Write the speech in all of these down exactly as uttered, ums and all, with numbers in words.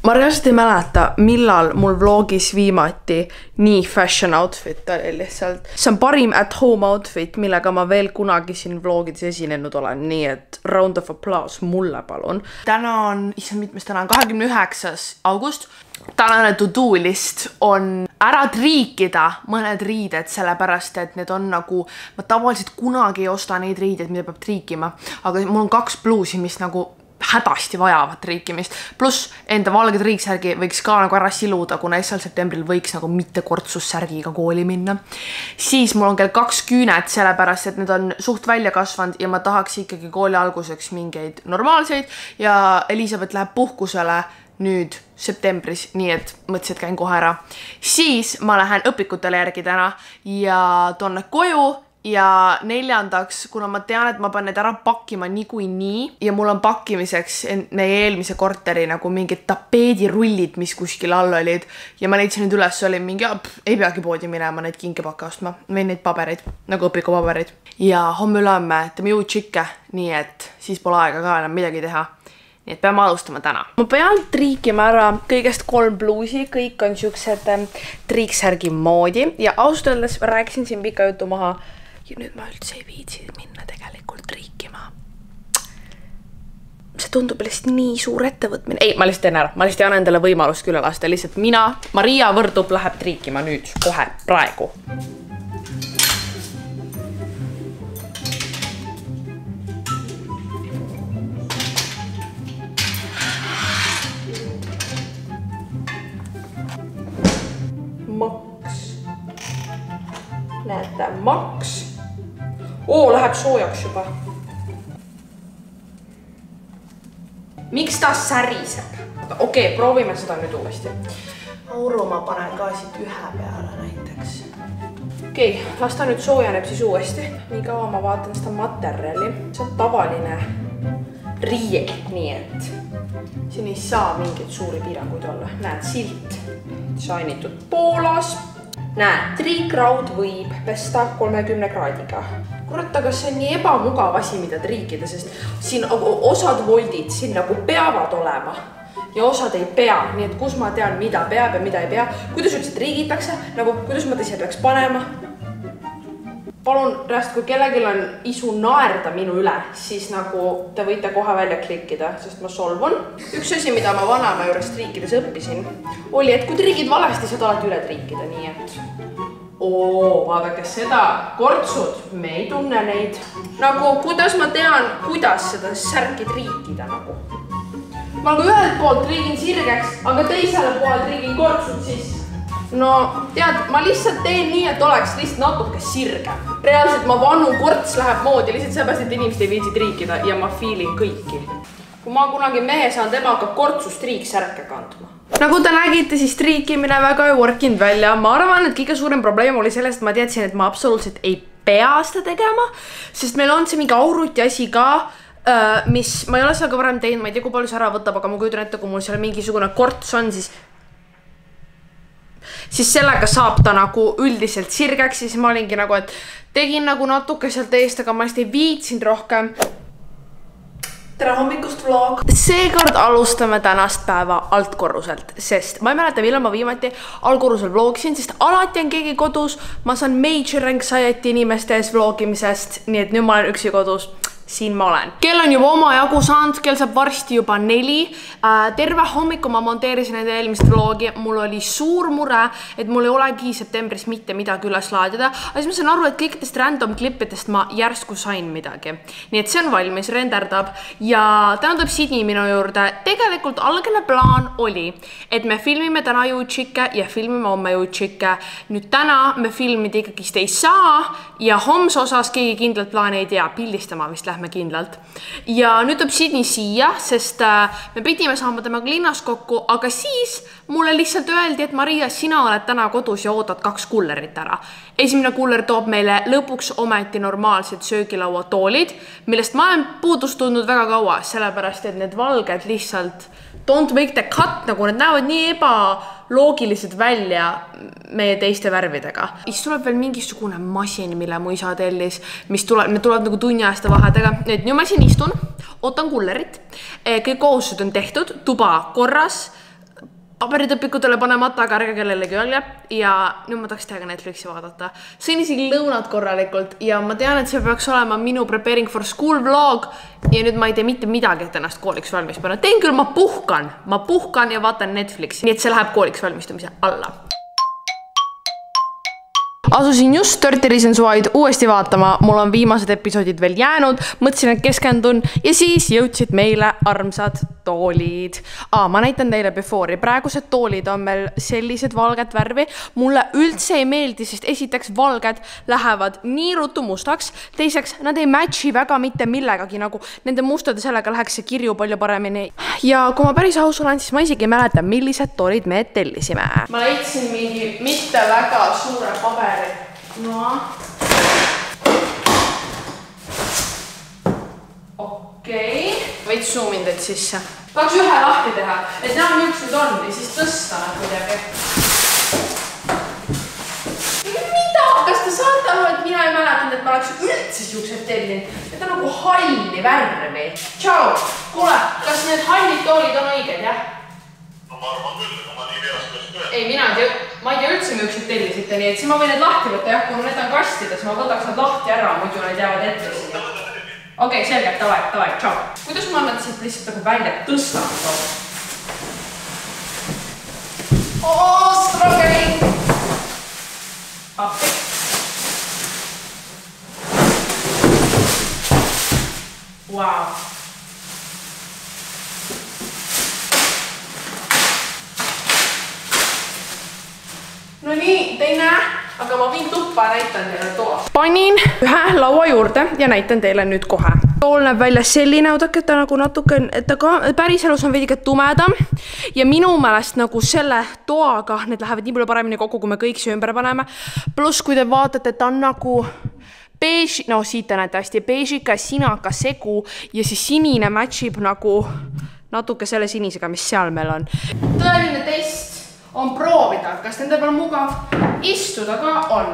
Ma reaalselt ei mäleta, millal mul vlogis viimati nii fashion outfit oli lihtsalt. See on parim at home outfit, millega ma veel kunagi siin vlogides esinenud olen. Nii et round of applause mulle palun. Täna on, issand mitmes täna on, kahekümne üheksas august. Tänane to-do list on ära triikida mõned riided, sellepärast et need on nagu, ma tavaliselt kunagi ei osta neid riideid, mida peab triikima, aga mul on kaks bluusi, mis nagu hädasti vajavad triikimist, pluss enda valge triiksärgi võiks ka nagu ära siluda, kuna esimesel septembril võiks nagu mitte kortsussärgiga kooli minna. Siis mul on kell kaks küünet, sellepärast et need on suht välja kasvanud ja ma tahaks ikkagi kooli alguseks mingeid normaalseid ja Elisabeth läheb puhkusele nüüd septembris, nii et mõtlesin, et käin kohe ära. Siis ma lähen õpikutele järgi täna ja toon need koju ja neljandaks, kuna ma tean, et ma pean need ära pakkima niikuinii nii, ja mul on pakkimiseks meie eelmise korteri nagu mingid tapeedirullid, mis kuskil all olid ja ma leidsin nüüd üles, oli mingi, pff, ei peagi poodi minema neid kinkepakke ostma, või neid pabereid, nagu õpikupabereid. Ja homme ülehomme teeme jõutsikke, nii et siis pole aega ka enam midagi teha. Nii et peame alustama täna. Ma pean triikima ära kõigest kolm bluusi, kõik on siuksed triiksärgi moodi ja ausalt öeldes rääkisin siin pika jutu maha ja nüüd ma üldse ei viitsi minna tegelikult triikima. See tundub lihtsalt nii suur ettevõtmine. Ei, ma lihtsalt teen ära. Ma lihtsalt jään endale võimalust küll lasta. Lihtsalt mina, Maria Võrdup läheb triikima nüüd kohe praegu. Maks. Näete, maks. Oo, läheb soojaks juba. Miks ta säriseb? Okei, proovime seda nüüd uuesti. Auru ma panen ka siit ühe peale näiteks. Okei, las ta nüüd soojaneb siis uuesti. Nii kaua ma vaatan seda materjali. See on tavaline riie, nii et siin ei saa mingeid suuri piiranguid olla. Näed, silt. Sainitud Poolas. Näed, triikraud võib pesta kolmekümne kraadiga. Kurat, aga see on nii ebamugav asi, mida triikida, sest siin osad voldid siin nagu peavad olema ja osad ei pea, nii et kus ma tean, mida peab ja mida ei pea. Kuidas üldse triigitakse, nagu kuidas ma teise peaks panema? Palun, rääst, kui kellelgi on isu naerda minu üle, siis nagu te võite kohe välja klikkida, sest ma solvun. Üks asi, mida ma vanema juures triikides õppisin, oli, et kui triigid valesti, saad alati üle triikida, nii et oo, vaadake seda, kortsud, me ei tunne neid. Nagu, kuidas ma tean, kuidas seda särki triikida nagu. Ma nagu ühelt poolt triigin sirgeks, aga teisele poole triigin kortsud siis. No, tead, ma lihtsalt teen nii, et oleks lihtsalt natuke sirge. Reaalselt ma vanu korts läheb moodi, lihtsalt seepärast, et inimesed ei viitsi triikida ja ma fiilin kõiki. Kui ma kunagi mehe saan, tema hakkab kortsust triiksärke kandma. Nagu te nägite, siis triikimine väga ei workinud välja. Ma arvan, et kõige suurem probleem oli sellest, et ma teadsin, et ma absoluutselt ei pea seda tegema, sest meil on see mingi auruti asi ka, mis ma ei ole seda ka varem teinud, ma ei tea, kui palju see ära võtab, aga ma kujutan ette, kui mul seal mingisugune korts on, siis siis sellega saab ta nagu üldiselt sirgeks, siis ma olingi nagu, et tegin nagu natuke sealt eest, aga ma ei viitsinud rohkem. Tere hommikust vlog! Seekord alustame tänast päeva altkorruselt, sest ma ei mäleta, millal ma viimati allkorrusel vlogisin, sest alati on keegi kodus, ma saan major anxiety inimeste ees vlogimisest, nii et nüüd ma olen üksi kodus. Siin ma olen. Kell on juba oma jagu saanud, kell saab varsti juba neli. Terve hommiku ma monteerisin enda eelmist vlogi. Mul oli suur mure, et mul ei olegi septembris mitte midagi üles laadida. Aga siis ma saan aru, et kõikidest random klippidest ma järsku sain midagi. Nii et see on valmis, renderdab. Ja täna tuleb Sydney minu juurde. Tegelikult algne plaan oli, et me filmime täna jõutsikke ja filmime homme jõutsikke. Nüüd täna me filmida ikkagist ei saa ja homse osas keegi kindlalt plaani ei tea. Pildistama vist lähme kindlalt. Ja nüüd tuleb Sydney siia, sest me pidime saama temaga linnas kokku, aga siis mulle lihtsalt öeldi, et Maria, sina oled täna kodus ja ootad kaks kullerit ära. Esimene kuller toob meile lõpuks ometi normaalsed söögilaua toolid, millest ma olen puudust tundnud väga kaua, sellepärast, et need valged lihtsalt don't make the cut, nagu need näevad nii ebaloogilised välja meie teiste värvidega. Siis tuleb veel mingisugune masin, mille mu isa tellis, mis tuleb, me tulevad nagu tunniaasta vahedega. Nüüd nüüd ma siin istun, ootan kullerit, kõik kohustused on tehtud, tuba korras, paberitõpikutele panemata, aga ärge kellelegi öelda ja nüüd ma tahaks teha ka Netflixi vaadata. Sõin isegi lõunad korralikult ja ma tean, et see peaks olema minu preparing for school vlog ja nüüd ma ei tee mitte midagi, et ennast kooliks valmis panna. Teen küll, ma puhkan, ma puhkan ja vaatan Netflixi, nii et see läheb kooliks valmistumise alla. Asusin just Dirty Reasons Why'd uuesti vaatama, mul on viimased episoodid veel jäänud, mõtlesin, et keskendun ja siis jõudsid meile armsad toolid. Aa, ma näitan teile before'i. Praegused toolid on meil sellised valget värvi. Mulle üldse ei meeldi, sest esiteks valged lähevad nii rutu mustaks, teiseks nad ei matchi väga mitte millegagi, nagu nende mustade sellega läheks see kirju palju paremini. Ja kui ma päris aus olen, siis ma isegi ei mäleta, millised toolid me tellisime. Ma leidsin mingi mitte väga suure paberi. No. Okei. Võid zoomin teid sisse. Tahaks ühe lahti teha, et näha niisugused on ja siis tõsta nad kuidagi. Mida? Kas te saate aru, et mina ei mäletanud, et ma oleks üldse siuksed tellinud? Need on nagu halli värvi. Tšau! Kuule, kas need hallid toolid on õiged, jah? No ma arvan küll, aga ma nii peast peast öelda. Ei, mina ei tea, ma ei tea üldse niisugused tellisite, nii et siis ma võin need lahti võtta, jah, kui need on kastides, ma võtaks nad lahti ära, muidu need jäävad ette siia. Okei, selgelt, davai, davai, tšau. Kuidas ma nad siit lihtsalt nagu välja tõstan? Oo, struggling! Appi. Wow. No nii, te ei näe, aga ma viin tuppa ja näitan teile toa. Panin ühe laua juurde ja näitan teile nüüd kohe. Tool näeb välja selline, oodake, et ta nagu natuke, et ta ka päris elus on veidike tumedam ja minu meelest nagu selle toaga need lähevad nii palju paremini kokku, kui me kõik siia ümber paneme. Plus, kui te vaatate, et ta on nagu beige, no siit te näete hästi, beigika sinaka segu ja siis sinine matchib nagu natuke selle sinisega, mis seal meil on. Tõeline test on proovida, kas nende peal mugav istuda ka on.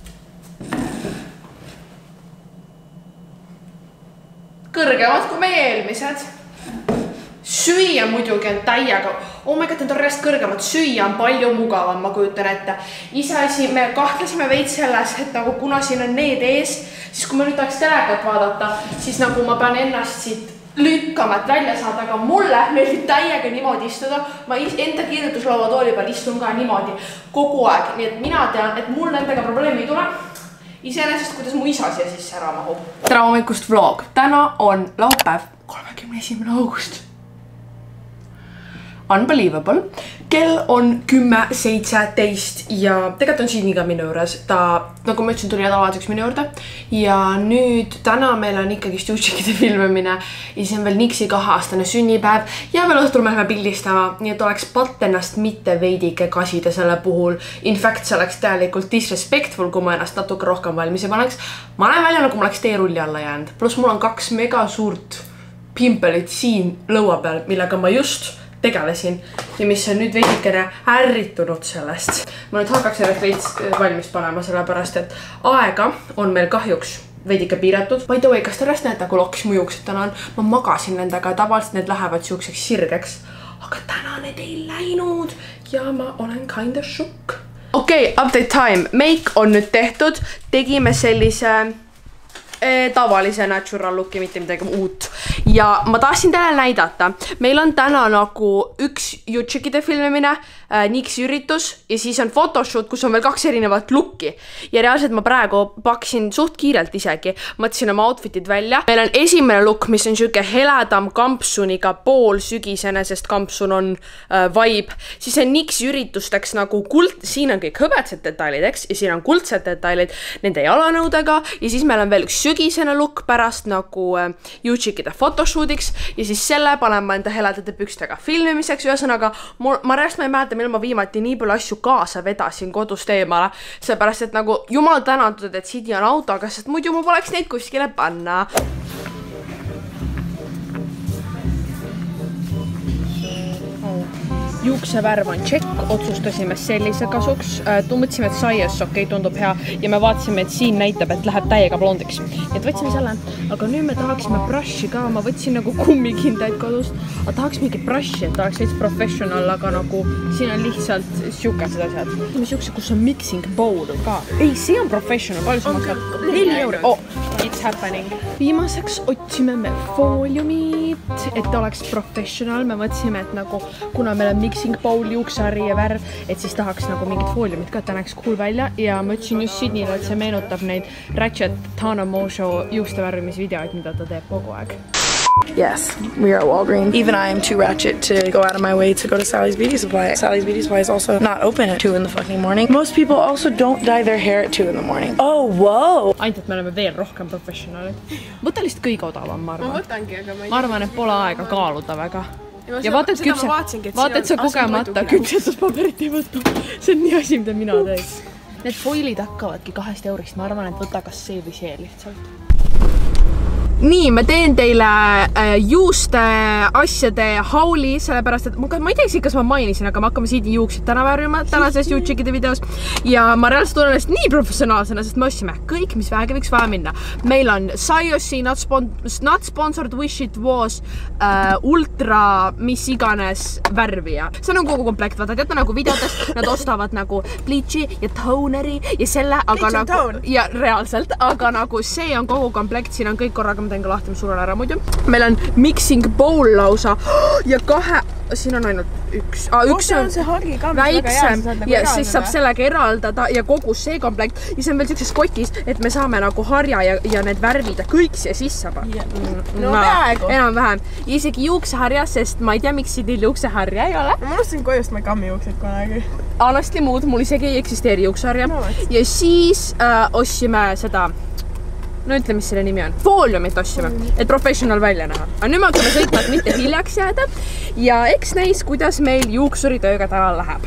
Kõrgemad kui meie eelmised. Süüa muidugi on täiega. Oh my god, need on rest kõrgemad. Süüa on palju mugavam, ma kujutan ette. Iseasi, me kahtlesime veits selles, et nagu kuna siin on need ees, siis kui ma nüüd tahaks telekat vaadata, siis nagu ma pean ennast siit lükkama, et välja saada, aga mulle meeldib täiega niimoodi istuda. Ma enda kirjutuslaua tooli peal istun ka niimoodi kogu aeg. Nii et mina tean, et mul nendega probleemi ei tule. Iseenesest, kuidas mu isa siia sisse ära mahub. Tere hommikust vlog. Täna on laupäev, kolmekümne esimene august. Unbelievable. Kell on kümme seitseteist ja tegelikult on siin ka minu juures. Ta, nagu ma ütlesin, tuli nädalavahetuseks minu juurde. Ja nüüd täna meil on ikkagi Stutšikide filmimine ja siis on veel Niksi kaheaastane sünnipäev ja veel õhtul me läheme pildistama. Nii et oleks patt ennast mitte veidike kasida selle puhul. In fact, see oleks täielikult disrespectful, kui ma ennast natuke rohkem valmis ei paneks. Ma näen välja, nagu ma oleks teerulli alla jäänud. Plus mul on kaks mega suurt pimpelit siin lõua peal, millega ma just tegelesin ja mis on nüüd veidikene ärritunud sellest. Ma nüüd hakkaks ennast veits valmis panema, sellepärast et aega on meil kahjuks veidike piiratud. By the way, kas te rest näete, kui loks mu juuksed täna on? Ma magasin nendega, tavaliselt need lähevad siukseks sirgeks, aga täna need ei läinud ja ma olen kinda shook. Okei, okay, update time. Make on nüüd tehtud. Tegime sellise tavalise natural looki, mitte midagi uut. Ja ma tahtsin teile näidata. Meil on täna nagu üks Jutšikide filmimine, äh, Niksi üritus ja siis on photoshoot, kus on veel kaks erinevat looki. Ja reaalselt ma praegu paksin suht kiirelt isegi. Mõtlesin oma outfitid välja. Meil on esimene look, mis on siuke heledam kampsuniga pool sügisene, sest kampsun on äh, vibe. Siis on Niksi üritusteks nagu kuld, siin on kõik hõbetsed detailid, eks? Ja siin on kuldsed detailid nende jalanõudega ja siis meil on veel üks sügisene look pärast nagu äh, Jutšikide photoshoodiks ja siis selle panen ma enda heledate pükstega filmimiseks. Ühesõnaga, ma reast ma ei mäleta, millal ma viimati nii palju asju kaasa vedasin kodust eemale, seepärast et nagu jumal tänatud, et Sidi on autoga, sest muidu ma poleks neid kuskile panna. juuksevärv on check, otsustasime sellise kasuks. Mõtlesime, et saias okei, tundub hea ja me vaatasime, et siin näitab, et läheb täiega blondiks. Et võtsime selle, aga nüüd me tahaksime brushi ka, ma võtsin nagu kummikindaid kodust, aga tahaks mingi brushi, et tahaks veits professional, aga nagu siin on lihtsalt siukesed asjad. Mis siukse, kus on mixing bowl ka. Ei, see on professional, palju see maksab? neli euri. Oh, it's happening. Viimaseks otsime me fooliumit, et oleks professional. Me mõtlesime, et nagu, kuna meil on mixing bowl, juuksehari ja värv, et siis tahaks nagu mingit fooliumit ka, et ta näeks cool välja. Ja ma ütlesin just Sydney'le, et see meenutab neid Ratchet Tana Mojo juuste värvimisvideoid, mida ta teeb kogu aeg. Yes, we are at Walgreens. Even I am too ratchet to go out of my way to go to Sally's Beauty Supply. Sally's Beauty Supply is also not open at two in the fucking morning. Most people also don't dye their hair at two in the morning. Oh, whoa! Ainult, et me oleme veel rohkem professionaalid. Võta lihtsalt kõige odavam, ma arvan. Ma võtangi, aga ma ei Ma arvan, et pole aega kaaluda väga. Ja, ja vaata, et küpse, vaata, et sa kogemata küpsetuspaberit ei võtta. See on nii asi, mida mina teeks. Need foilid hakkavadki kahest eurist. Ma arvan, et võta kas see või see lihtsalt. Nii, ma teen teile äh, juuste asjade hauli, sellepärast, et ma, ma ei tea isegi, kas ma mainisin, aga me hakkame Sydney juuksed täna värvima tänases YouTube'ide videos. Ja ma reaalselt tunnen ennast nii professionaalsena, sest me ostsime kõik, mis vähegi võiks vaja minna. Meil on Sayosi not, spon not sponsored wish it was äh, ultra mis iganes värvija. See on kogu komplekt, vaata, teate nagu videotest, nad ostavad nagu bleachi ja toneri ja selle, aga nagu, ja reaalselt, aga nagu see on kogu komplekt, siin on kõik korraga teen ka lahti, mis sul on ära muidu. Meil on mixing bowl lausa ja kahe, siin on ainult üks, ah, üks on, on väiksem ja siis saab sellega eraldada ja kogu see komplekt ja see on veel sellises kotis, et me saame nagu harja ja, ja need värvid ja kõik siia sisse panna. No peaaegu. Enam-vähem. Isegi juukseharja, sest ma ei tea, miks Sidil juukseharja ei ole. Ma unustasin kojust, ma ei kammi juuksed kunagi. Honestly muud, mul isegi ei eksisteeri juukseharja. No, ja siis äh, ostsime seda no ütle, mis selle nimi on. Fooliumit ostsime, et professional välja näha. Aga nüüd me hakkame sõitma, et mitte hiljaks jääda. Ja eks näis, kuidas meil juuksuritööga täna läheb.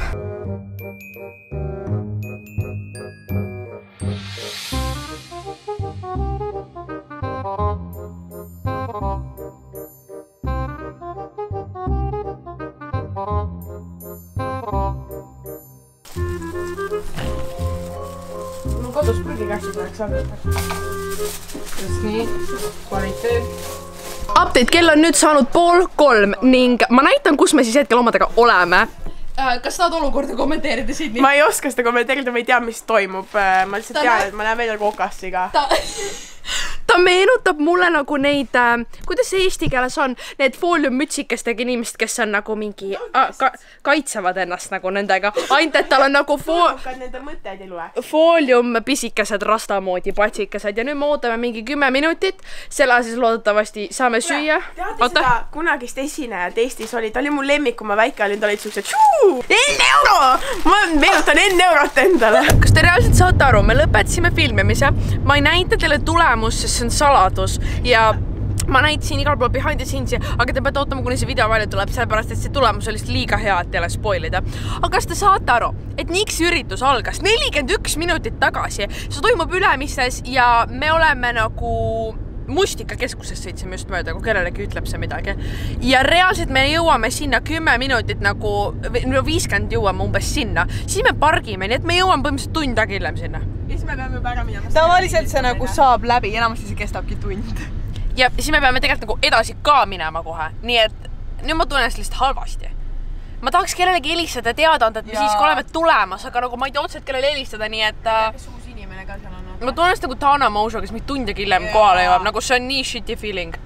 Mul kodus prügikastid läheks algata. Just nii, kvaliteet. Update, kell on nüüd saanud pool kolm ning ma näitan, kus me siis hetkel omadega oleme. Kas saad olukorda kommenteerida, Sydney? Ma ei oska seda kommenteerida, ma ei tea, mis toimub. Ma lihtsalt tean, et ma näen välja kokassiga. Ta... ta meenutab mulle nagu neid, äh, kuidas see eesti keeles on, need fooliummütsikestega inimesed, kes on nagu mingi äh, ka, kaitsevad ennast nagu nendega. Ainult, et tal on nagu fo foolium pisikesed rastamoodi patsikesed ja nüüd me ootame mingi kümme minutit. Selle siis loodetavasti saame süüa. Teate seda kunagist esinejat Eestis oli, ta oli mu lemmik, kui ma väike olin, ta oli siuksed tšuu, enne euro! Ma meenutan enne eurot endale. Kas te reaalselt saate aru, me lõpetasime filmimise, ma ei näita teile tulemus, sest see on saladus ja ma näitasin igal pool behind the scenes'i, aga te peate ootama, kuni see video välja tuleb, sellepärast, et see tulemus oli liiga hea, et teile spoilida. Aga kas te saate aru, et Nix üritus algas nelikümmend üks minutit tagasi, see toimub Ülemistes ja me oleme nagu Mustika keskuses sõitsime just mööda, kui kellelegi ütleb see midagi. Ja reaalselt me jõuame sinna kümme minutit nagu, viiskümmend jõuame umbes sinna. Siis me pargime, nii et me jõuame põhimõtteliselt tund aega hiljem sinna. Ja siis me peame juba ära minema. Tavaliselt see nagu saab läbi, enamasti see kestabki tund. Ja siis me peame tegelikult nagu edasi ka minema kohe. Nii et nüüd ma tunnen lihtsalt halvasti. Ma tahaks kellelegi helistada ja teada anda, et me siis oleme tulemas, aga nagu ma ei tea otseselt kellele helistada, nii et kes uus inimene ka seal on. ma tunnen seda nagu Tana Mojo, kes meid tund ja hiljem kohale jõuab, nagu see on nii shitty feeling.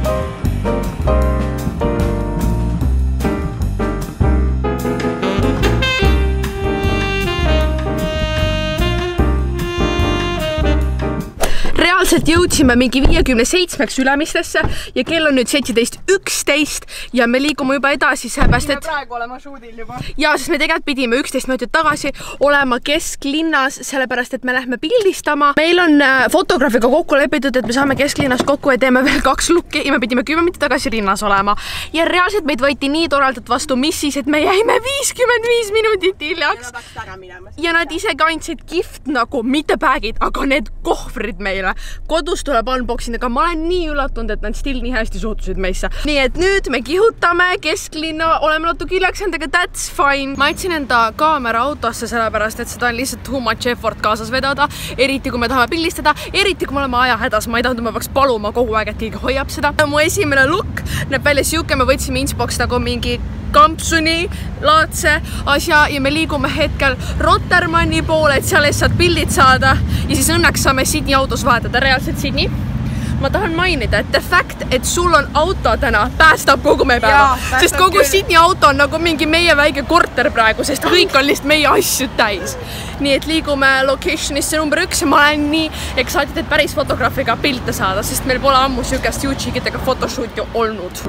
Reaalselt jõudsime mingi viiekümne seitsmeks Ülemistesse ja kell on nüüd seitseteist üksteist ja me liigume juba edasi seepärast, et praegu olema shoodil juba. Ja, sest me tegelikult pidime üksteist minutit tagasi olema kesklinnas, sellepärast, et me lähme pildistama. Meil on fotograafiga kokku lepitud, et me saame kesklinnas kokku ja teeme veel kaks lukki ja me pidime kümme minutit tagasi linnas olema. Ja reaalselt meid võeti nii toraldalt vastu missis, et me jäime viiskümmend viis minutit hiljaks. Ja nad ise kandsid gift nagu, mitte bagid, aga need kohvrid meile. Kodus tuleb unboxing, aga ma olen nii ülatunud, et nad still nii hästi suhtusid meisse. nii et nüüd me kihutame kesklinna, oleme natuke üleksandega, that's fine. Ma jätsin enda kaamera autosse sellepärast, et seda on lihtsalt too much effort kaasas vedada, eriti kui me tahame pildistada, eriti kui me oleme ajahädas, ma ei tahtnud, ma peaks paluma kogu aeg, et keegi hoiab seda. Mu esimene look näeb välja siuke, me võtsime Innsbox nagu mingi kampsuni laadse asja ja me liigume hetkel Rotermanni poole, et seal eest saad pildid saada ja siis õnneks saame Sydney autos vahetada, reaalselt Sydney. Ma tahan mainida, et the fact, et sul on auto täna päästab kogu meie päeva, sest kogu Sydney auto on nagu mingi meie väike korter praegu, sest kõik on lihtsalt meie asju täis. Nii et liigume locationisse number üks ja ma olen nii excited, et päris fotograafiga pilte saada, sest meil pole ammu sükast YouTube'itega photoshooti olnud.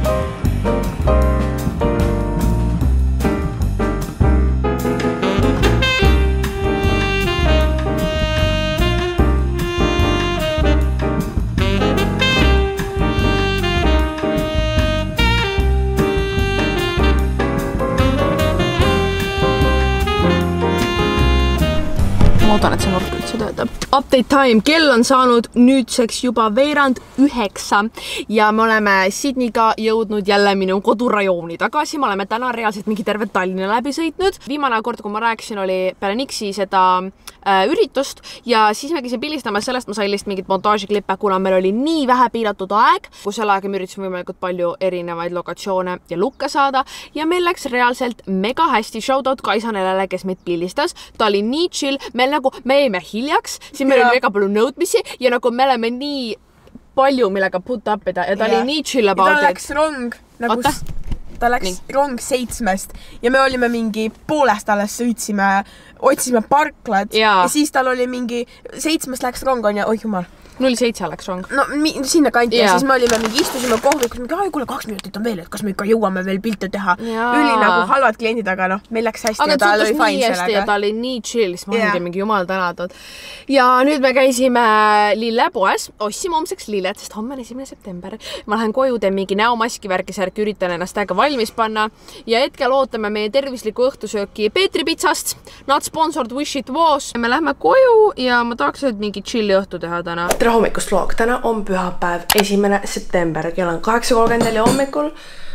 Loodan, et see nurk üldse töötab. Update time, kell on saanud nüüdseks juba veerand üheksa ja me oleme Sydneyga jõudnud jälle minu kodurajooni tagasi. Me oleme täna reaalselt mingi terve Tallinna läbi sõitnud. Viimane kord, kui ma rääkisin, oli peale Nixi seda äh, üritust ja siis me käisin pildistama sellest, ma sain lihtsalt mingit montaažiklippe, kuna meil oli nii vähe piiratud aeg, kui selle aega me üritasime võimalikult palju erinevaid lokatsioone ja lukke saada ja meil läks reaalselt mega hästi. Shoutout Kaisanelele, kes meid pildistas. Ta oli nii chill, meil nagu me jäime hiljaks, siin meil oli väga palju nõudmisi ja nagu me oleme nii palju, millega put upida ja ta ja. oli nii chill about it. Ta läks rong, nagu Oota. ta läks nii. rong seitsmest ja me olime mingi poolest alles sõitsime, otsime parklad ja. ja siis tal oli mingi seitsmest läks rong on ja oih jumal. null seitse läks rong. No mi, sinna kanti ja. ja siis me olime mingi, istusime kohvikus, mingi, ai kuule, kaks minutit on veel, et kas me ikka jõuame veel pilte teha. Ja. Üli nagu halvad kliendid, aga noh, meil läks hästi aga ja ta oli fine sellega. Ja ta oli nii chill, siis ma yeah. olin mingi jumal tänatud. Ja nüüd me käisime lillepoes, ostsime homseks lilled, sest homme on esimene september. Ma lähen koju, teen mingi näomaski värki särki, üritan ennast täiega valmis panna ja hetkel ootame meie tervislikku õhtusööki Peetri pitsast. Not sponsored, wish it was. Me lähme koju ja ma tahaks nüüd mingi chilli õhtu teha täna. Tere hommikust vlog, täna on pühapäev, esimene september, kell on kaheksa kolmkümmend neli hommikul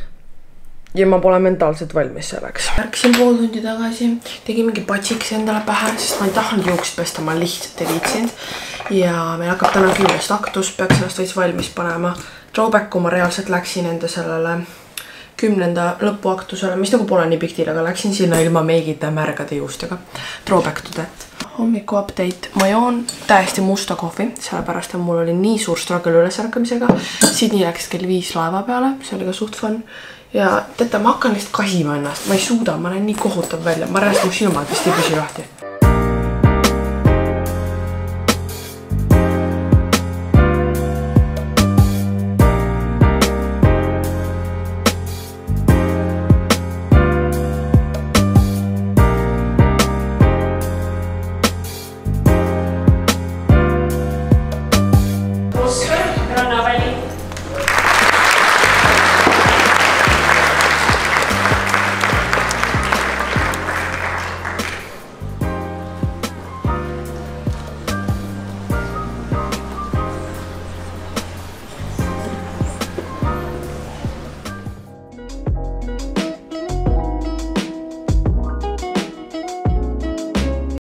ja ma pole mentaalselt valmis selleks. Märkisin pool tundi tagasi, tegin mingi patsiks endale pähe, sest ma ei tahtnud juukst pesta, ma lihtsalt ei viitsinud ja meil hakkab täna kümnest aktus, peaks ennast veits valmis panema. Throwback, kui ma reaalselt läksin enda sellele kümnenda lõpuaktusele, mis nagu pole nii pikk tiil, aga läksin sinna ilma meigita märgade juustega. Throwback to that. Hommiku update. Ma joon täiesti musta kohvi, sellepärast et mul oli nii suur struggle ülesärkamisega. Sydney läks kell viis laeva peale, see oli ka suht fun. Ja teate, ma hakkan lihtsalt kasima ennast, ma ei suuda, ma näen nii kohutav välja. Ma rääst mu silmad vist ei püsi lahti.